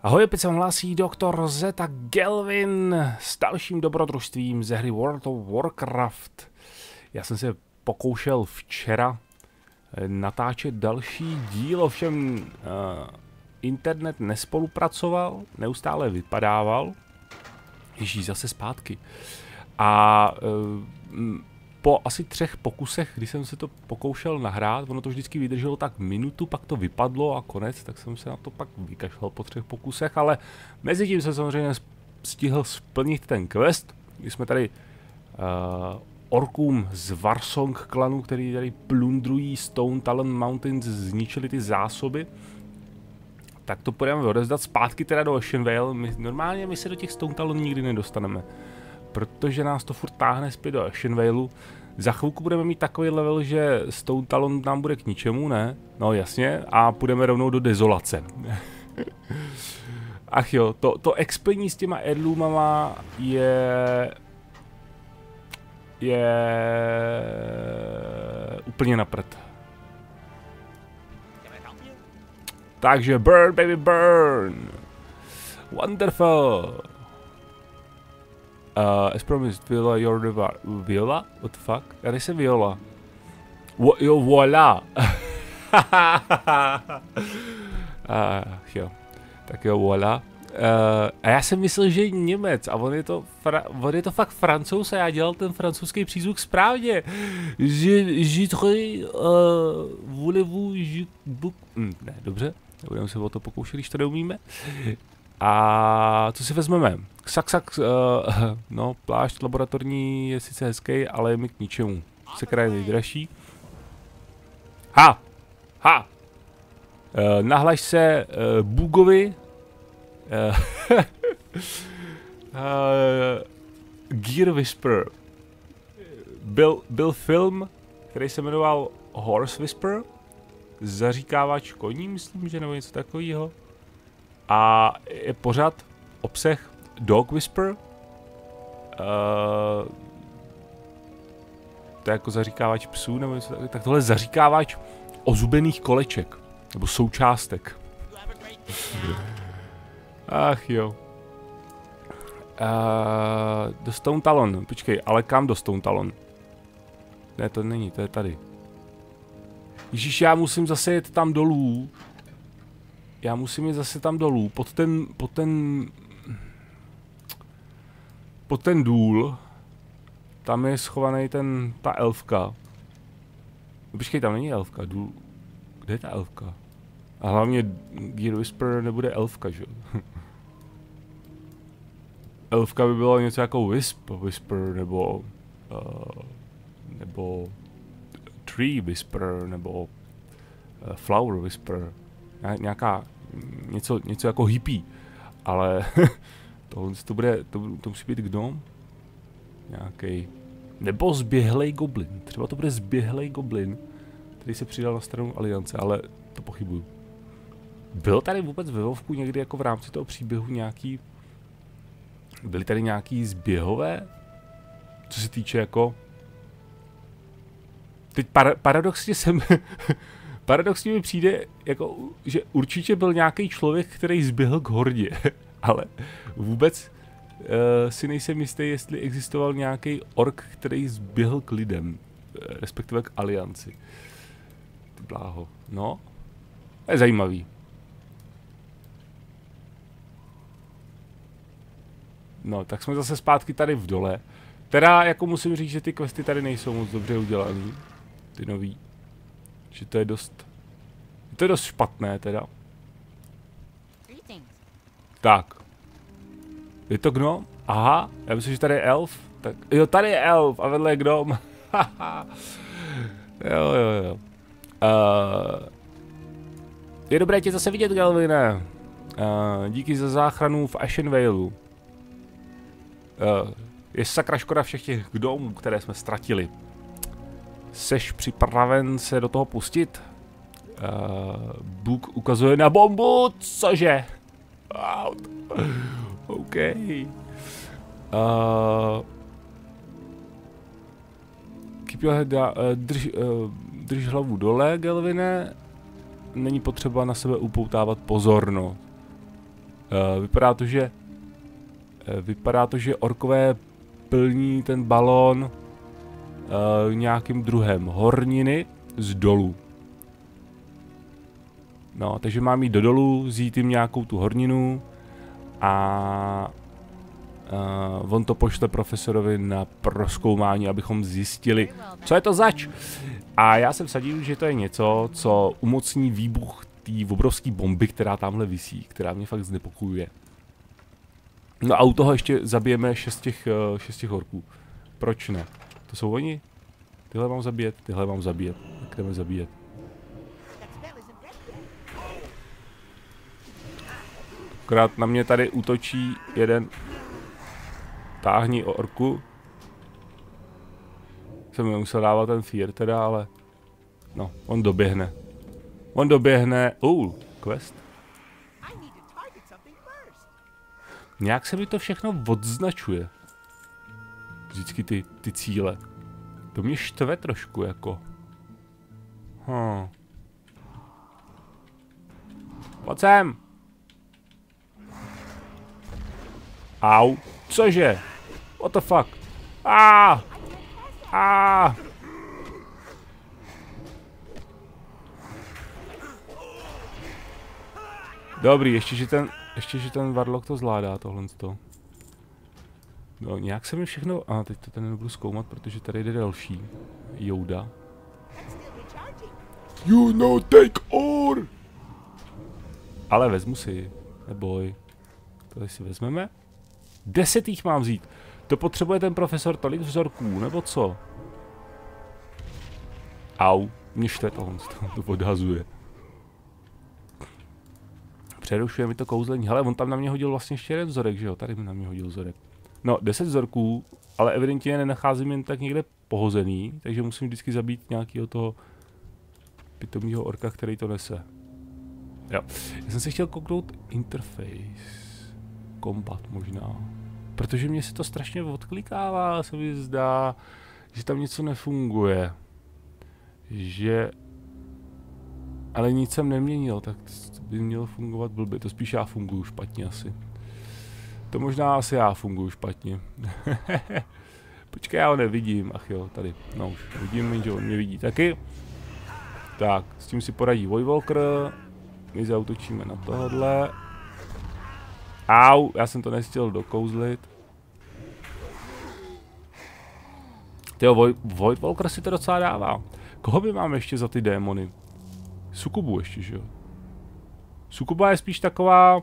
Ahoj, opět se vám hlásí doktor Z a Gelvin s dalším dobrodružstvím ze hry World of Warcraft. Já jsem se pokoušel včera natáčet další díl, ovšem internet nespolupracoval, neustále vypadával. Ježíš, zase zpátky. A po asi 3 pokusech, když jsem se to pokoušel nahrát, ono to vždycky vydrželo tak minutu, pak to vypadlo a konec, tak jsem se na to pak vykašlal po 3 pokusech, ale mezi tím jsem samozřejmě stihl splnit ten quest, kdy jsme tady orkům z Warsong klanu, který tady plundrují Stone Talon Mountains, zničili ty zásoby. Tak to půjdeme odevzdat zpátky teda do Ashenvale. Normálně my se do těch Stone Talon nikdy nedostaneme, protože nás to furt táhne zpět do Ashenvaleu. Za chvilku budeme mít takový level, že Stone Talon nám bude k ničemu, ne? No jasně, a půjdeme rovnou do Dezolace. Ach jo, to expení s těma heirloomama je úplně na prd. Takže burn, baby, burn! Wonderful! As promised, Viola, you're the Viola? What the fuck? Já nejsem Viola. Jo, voilà! Jo. Tak jo, voilà. A já jsem myslel, že je Němec, a on je to fakt Francouz a já dělal ten francouzský přízvuk správně. Voulez-vous, ne, dobře, nebudeme se o to pokoušet, když to neumíme. A co si vezmeme? Ksak, no, plášť laboratorní je sice hezký, ale je mi k ničemu. Sekra je nejdražší. Ha! Nahlaš se Bugovi. Gear Whisper. Byl film, který se jmenoval Horse Whisper. Zaříkávač koní, myslím, že nebo něco takového. A je pořád obsah Dog Whisper. To je jako zaříkávač psů nebo něco takového. Tak tohle je zaříkávač ozubených koleček. Nebo součástek. Ach jo. Do Stone Talon. Počkej, ale kam do Stone Talon? Ne, to není, to je tady. Ježíš, já musím zase jet tam dolů. pod ten důl. Tam je schovaný ta elfka. No, počkej, tam není elfka, důl. Kde je ta elfka? A hlavně Gear Whisper nebude elfka, že? Elfka by byla něco jako Whisper, nebo Tree Whisper, nebo Flower Whisper. Nějaká, něco jako hippie. Ale to musí být gnom? Nějaký. Nebo zběhlej goblin. Třeba to bude zběhlej goblin, který se přidal na stranu Aliance, ale to pochybuju. Bylo tady vůbec ve WoWku někdy jako v rámci toho příběhu nějaký... Byly tady nějaký zběhové? Co se týče jako... Teď paradoxně paradoxně mi přijde, jako, že určitě byl nějaký člověk, který zběhl k hordě, ale vůbec si nejsem jistý, jestli existoval nějaký ork, který zběhl k lidem, respektive k Alianci. Ty bláho. No, to je zajímavý. No, tak jsme zase zpátky tady v dole. Teda, jako musím říct, že ty questy tady nejsou moc dobře udělaný. Ty nový. Že to je dost... To je dost špatné, teda. Tak. Je to gnom? Aha, já myslím, že tady je elf. Tak, jo, tady je elf a vedle je gnom. Jo. Je dobré tě zase vidět, Gelvine. Díky za záchranu v Ashenvaleu. Je sakra škoda všech těch gnomů, které jsme ztratili. Seš připraven se do toho pustit? Bůh ukazuje na bombu, cože? Out. OK. Keep your head down, drž hlavu dole, Gelvine. Není potřeba na sebe upoutávat pozornost. Vypadá to, že orkové plní ten balón nějakým druhem horniny z dolu. No, takže mám jít do dolu, vzít jim nějakou tu horninu a on to pošle profesorovi na prozkoumání, abychom zjistili, co je to zač. A já jsem vsadil, že to je něco, co umocní výbuch té obrovské bomby, která tamhle visí, která mě fakt znepokojuje. No a u toho ještě zabijeme 6 těch orků. Proč ne? To jsou oni? Tyhle mám zabíjet, tyhle mám zabíjet. Jak jdeme zabíjet? Akorát na mě tady útočí jeden táhni orku. Jsem nemusel dávat ten fear teda, ale no, on doběhne. On doběhne. Quest. Nějak se mi to všechno odznačuje. Vždycky ty cíle. To mě štve trošku jako. Pojď sem. Au. Cože? What the fuck? Dobrý, ještě že ten Warlock to zvládá, tohle to. No, nějak se mi všechno... teď to ten nebudu zkoumat, protože tady jde další. Yoda. You no take or! Ale vezmu si. Neboj. Tohle si vezmeme. 10 jich mám vzít. To potřebuje ten profesor tolik vzorků, nebo co? Au. Mě štve tohle, to odhazuje. Přerušuje mi to kouzlení. Hele, on tam na mě hodil vlastně ještě jeden vzorek, že jo? Tady mi na mě hodil vzorek. No, 10 vzorků, ale evidentně je nenacházím jen tak někde pohozený, takže musím vždycky zabít nějakého toho pitomního orka, který to nese. Jo. Já jsem si chtěl kouknout interface. Combat možná. Protože mě se to strašně odklikává, se mi zdá, že tam něco nefunguje. Že... Ale nic jsem neměnil, tak by mělo fungovat blbě. To spíš já funguju špatně asi. To možná asi já funguju špatně. Počkej, já ho nevidím. Ach jo, tady. No už vidím, že on mě vidí taky. Tak, s tím si poradí Voidwalker. My zautočíme na tohle. Au, já jsem to nechtěl dokouzlit. Tyjo, Voidwalker si to docela dává. Koho by máme ještě za ty démony? Sukubu ještě, že jo? Sukuba je spíš taková...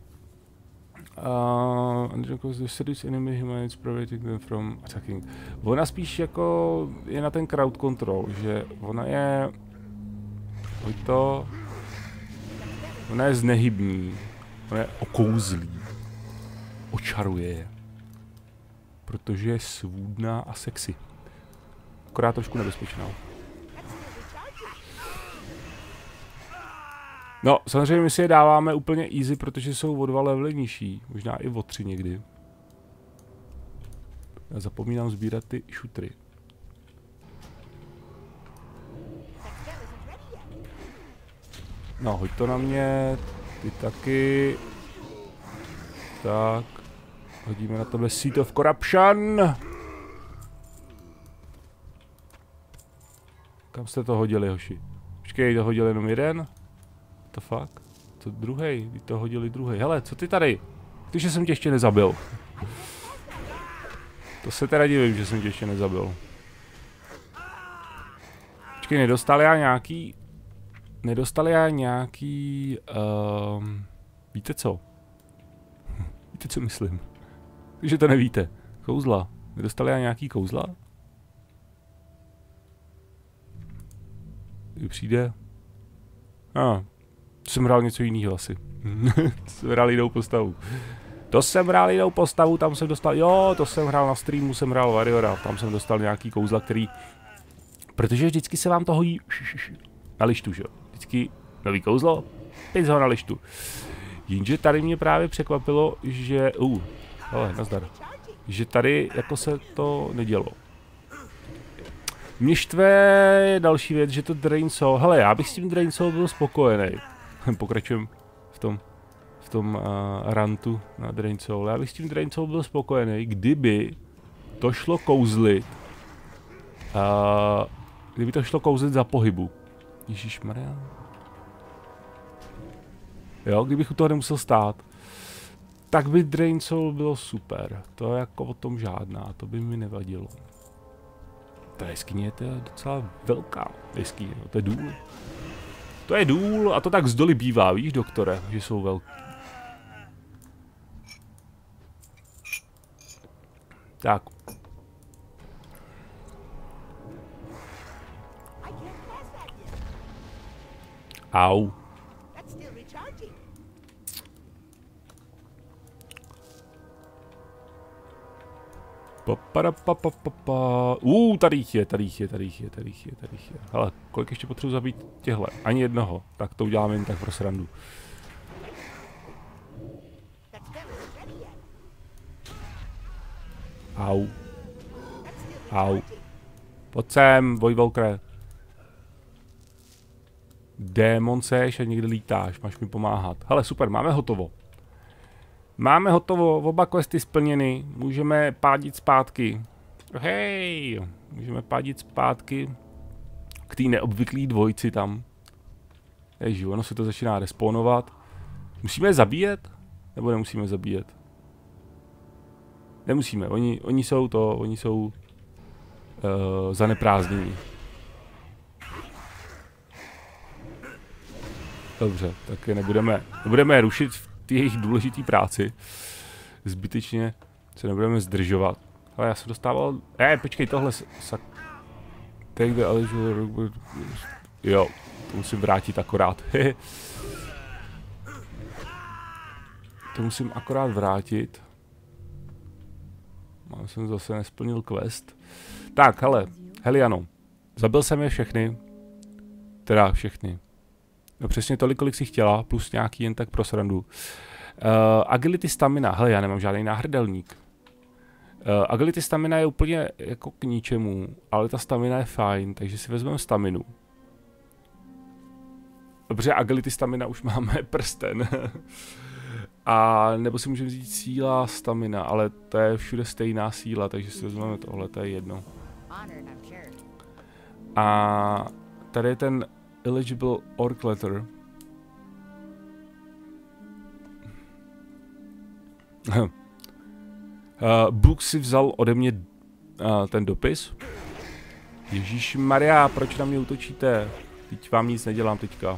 Ona spíš jako je na ten crowd control, že ona je... Ona je znehybní. Ona je okouzlí. Očaruje je. Protože je svůdná a sexy. Akorát trošku nebezpečná. No, samozřejmě my si je dáváme úplně easy, protože jsou o 2 levely nižší. Možná i o 3 někdy. Já zapomínám sbírat ty šutry. No, hoď to na mě. Ty taky. Tak. Hodíme na tebe Seed of Corruption. Kam jste to hodili, hoši? Počkej, to hodil jenom jeden? What the fuck? To druhej, vy to hodili druhej. Hele, co ty tady? Ty, že jsem tě ještě nezabil. To se teda divím, že jsem tě ještě nezabil. Počkej, nedostal já nějaký... víte co? Víte, co myslím? Takže to nevíte. Kouzla. Nedostal já nějaký kouzla? Kdy přijde? Jsem hrál něco jiného asi. Jsem hrál jinou postavu. Tam jsem dostal, jo, to jsem hrál na streamu, jsem hrál Warriora, tam jsem dostal nějaký kouzla, který... Protože vždycky se vám to hojí na lištu, že jo? Vždycky nový kouzlo, teď ho na lištu. Jenže tady mě právě překvapilo, že... ale nazdar. Že tady jako se to nedělo. Mě štve další věc, že to Drain Soul... Hele, já bych s tím Drain Soul byl spokojený. Pokračujeme v v tom rantu na Drain Soul. Já bych s tím Drain Soul byl spokojený, kdyby to šlo kouzlit. Kdyby to šlo kouzlit za pohybu. Ježišmarja. Jo, kdybych u toho nemusel stát, tak by Drain Soul bylo super. To je jako o tom žádná, to by mi nevadilo. Ta jeskyně je docela velká jeskyně, to je důl. To je důl a to tak z doly bývá, víš, doktore, že jsou velký. Tak. Au. Tady jich je. Hele, kolik ještě potřebuji zabít těhle? Ani jednoho. Tak to uděláme jen tak pro srandu. Au. Au. Pojď sem, Vojvolkre. Démon seš a někde lítáš, máš mi pomáhat. Hele, super, máme hotovo. Máme hotovo, oba questy splněny, můžeme pádit zpátky. Hej, můžeme pádit zpátky k té neobvyklý dvojici tam. Ježi, ono se to začíná respawnovat. Musíme je zabíjet? Nebo nemusíme zabíjet? Nemusíme, oni jsou zaneprázdnění. Dobře, tak je nebudeme rušit v té jejich důležité práci. Zbytečně se nebudeme zdržovat. Ale já jsem dostával... počkej, tohle take the eligible... Jo, to musím vrátit akorát. To musím akorát vrátit. Mám jsem zase nesplnil quest. Tak, hele, Heliano. Zabil jsem je všechny. Teda všechny. No přesně tolik, kolik si chtěla, plus nějaký jen tak pro srandu. Agility stamina, hele, já nemám žádný náhrdelník. Agility stamina je úplně jako k ničemu, ale ta stamina je fajn, takže si vezmeme staminu. Dobře, agility stamina už máme prsten. A nebo si můžeme vzít síla stamina, ale to je všude stejná síla, takže si vezmeme tohle, to je jedno. A tady je ten eligible orc letter. Bůh si vzal ode mě ten dopis. Ježíšmarja, proč na mě útočíte? Teď vám nic nedělám teďka.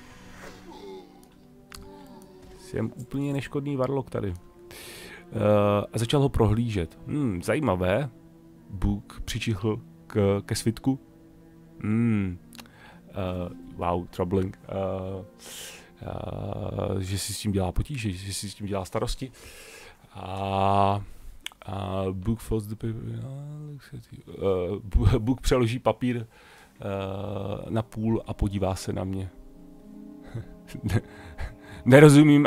Jsem úplně neškodný varlok tady. A začal ho prohlížet. Zajímavé. Bůh přičichl ke svitku. Wow, troubling. Že si s tím dělá potíže, že si s tím dělá starosti. Bůh přeloží papír na půl a podívá se na mě. Nerozumím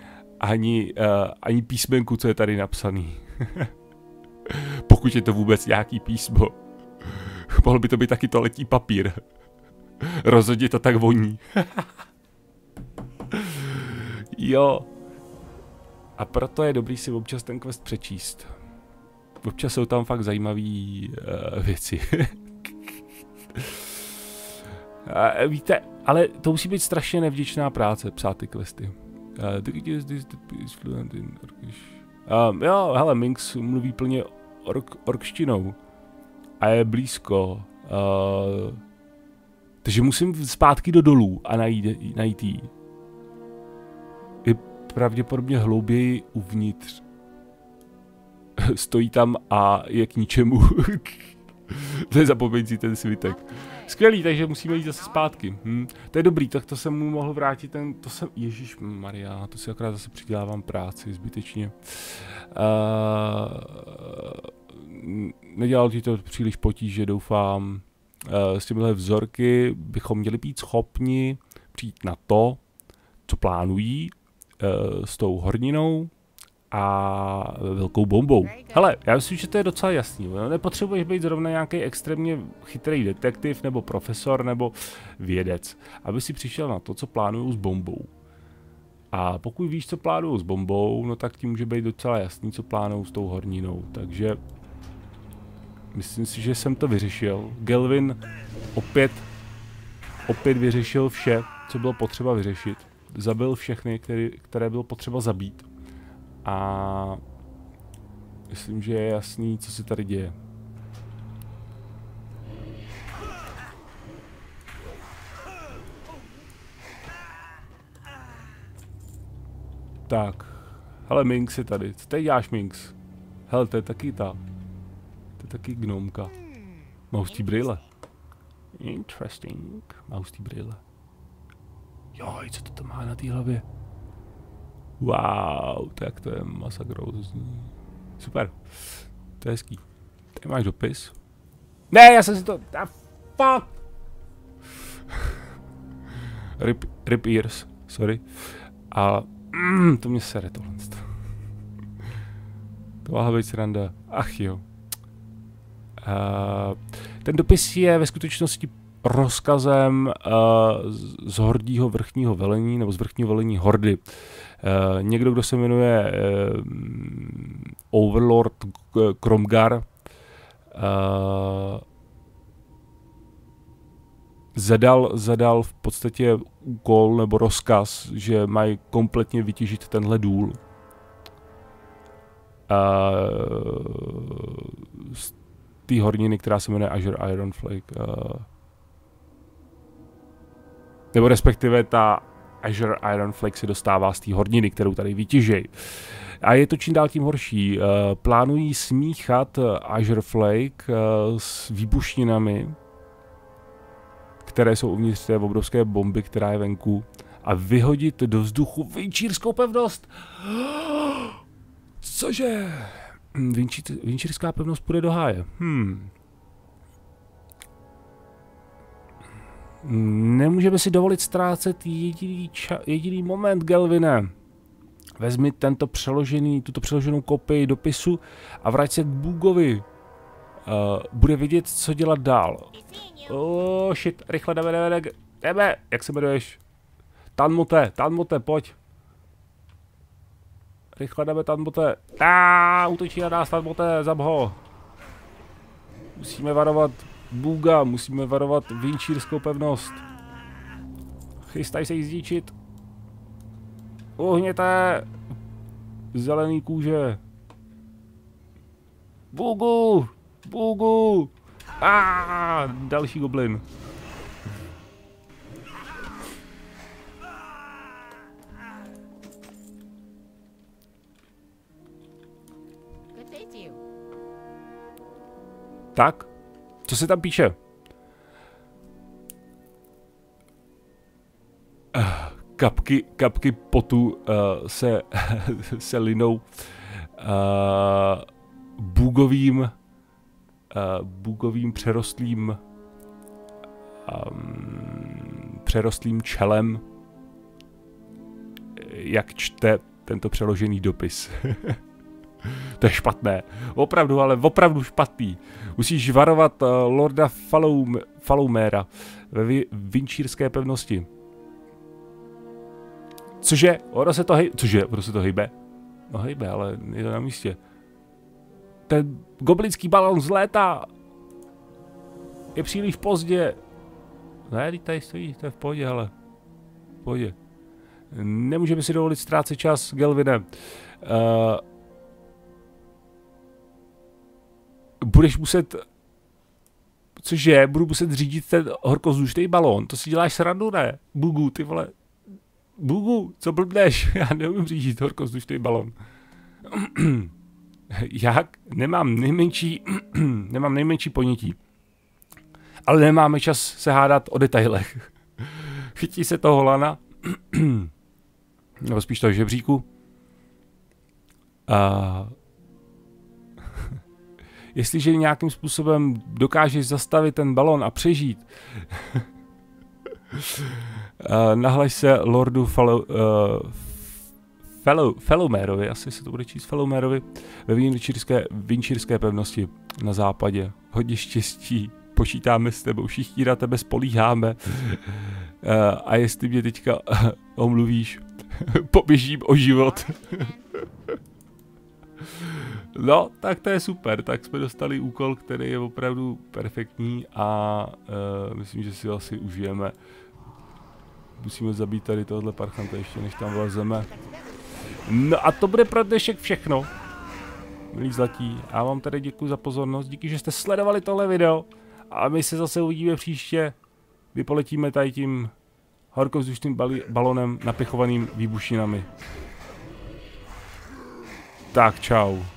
ani písmenku, co je tady napsaný. Pokud je to vůbec nějaký písmo. Mohl by to být taky toaletní papír. Rozhodně to tak voní. Jo. A proto je dobrý si občas ten quest přečíst. Občas jsou tam fakt zajímavé věci. Víte, ale to musí být strašně nevděčná práce, psát ty questy. Jo, hele, Minx mluví plně orkštinou. A je blízko. Takže musím zpátky do dolů a najít jí. Je pravděpodobně hlouběji uvnitř. Stojí tam a je k ničemu. To je zapomeňci ten svitek. Skvělý, takže musíme jít zase zpátky. To je dobrý, tak to jsem mu mohl vrátit Ježišmarja, to si akorát zase přidělávám práci zbytečně. Nedělal ti to příliš potíže, doufám. S těmihle vzorky bychom měli být schopni přijít na to, co plánují s tou horninou a velkou bombou. Hele, já myslím, že to je docela jasný. Nepotřebuješ být zrovna nějaký extrémně chytrý detektiv nebo profesor nebo vědec, aby si přišel na to, co plánují s bombou. A pokud víš, co plánují s bombou, no tak ti může být docela jasný, co plánují s tou horninou. Takže myslím si, že jsem to vyřešil. Gelvin opět vyřešil vše, co bylo potřeba vyřešit. Zabil všechny, které bylo potřeba zabít. A myslím, že je jasný, co se tady děje. Tak, hele, Minx je tady. Co tady děláš, Minx? Hele, to je taky to je taky gnomka. Má hustý brýle. Interesting. Má hustý brýle. Joj, co to má na té hlavě? Wow, tak to je masakrozní. Super. To je hezký. Tady máš dopis. Ne, já jsem si to... fuck! Rip ears, sorry. A to mě sere tohle. To má být sranda. Ach jo. Ten dopis je ve skutečnosti rozkazem z hordího vrchního velení, nebo z vrchního velení hordy. Někdo, kdo se jmenuje Overlord Kromgar, zadal v podstatě úkol nebo rozkaz, že mají kompletně vytěžit tenhle důl. Z té horniny, která se jmenuje Azure Iron Flake. Nebo respektive ta Azure Iron Flake se dostává z té horniny, kterou tady vytěžejí. A je to čím dál tím horší. Plánují smíchat Azure Flake s výbušninami, které jsou uvnitř té obrovské bomby, která je venku, a vyhodit do vzduchu Vinčírskou pevnost. Cože? Vinčírská pevnost půjde do háje. Nemůžeme si dovolit ztrácet jediný moment, Gelvine. Vezmi tuto přeloženou kopii dopisu a vrať se k Boogovi. Bude vědět, co dělat dál. Oh shit, rychle jdeme, jak se jmenuješ? Tanmote, pojď. Rychle jdeme, Tanmote. Útočí na nás, Tanmote, zab ho. Musíme varovat Booga, musíme varovat Vinčírskou pevnost. Chystaj se jí zničit. Uhněte. Zelený kůže. Boogu. Další goblin. Tak, co se tam píše? Kapky potu se linou Boogovým přerostlým čelem, jak čte tento přeložený dopis. To je špatné. Opravdu špatný. Musíš varovat Lorda Falomera ve Vinčírské pevnosti. Cože? Ono se to hejbe? No hejbe, ale je to na místě. Ten goblinský balon zlétá. Je příliš pozdě. Ne, teď tady stojí, to je v pohodě, ale. V pohodě. Nemůžeme si dovolit ztrácet čas, Gelvine. Budeš muset... Cože? Budu muset řídit ten horkozdušný balón. To si děláš srandu, ne? Boogu, ty vole. Boogu, co blbneš? Já neumím řídit horkozdušný balón. Jak? Nemám nejmenší ponětí. Ale nemáme čas se hádat o detailech. Chytí se toho lana. Nebo spíš toho žebříku. Jestliže nějakým způsobem dokážeš zastavit ten balon a přežít, nahlaš se Lordu Falomerovi, asi se to bude číst Falomerovi, ve Vinčírské pevnosti na západě. Hodně štěstí, počítáme s tebou, všichni na tebe spolíháme. A jestli mě teďka omluvíš, Poběžím o život. No, tak to je super, tak jsme dostali úkol, který je opravdu perfektní a myslím, že si ho asi užijeme. Musíme zabít tady tohle parchanta ještě, než tam vlezeme. No a to bude pro dnešek všechno. Milí zlatí, já vám tady děkuji za pozornost, díky, že jste sledovali tohle video a my se zase uvidíme příště. Vypoletíme tady tím horkovzdušným balonem napichovaným výbušninami. Tak čau.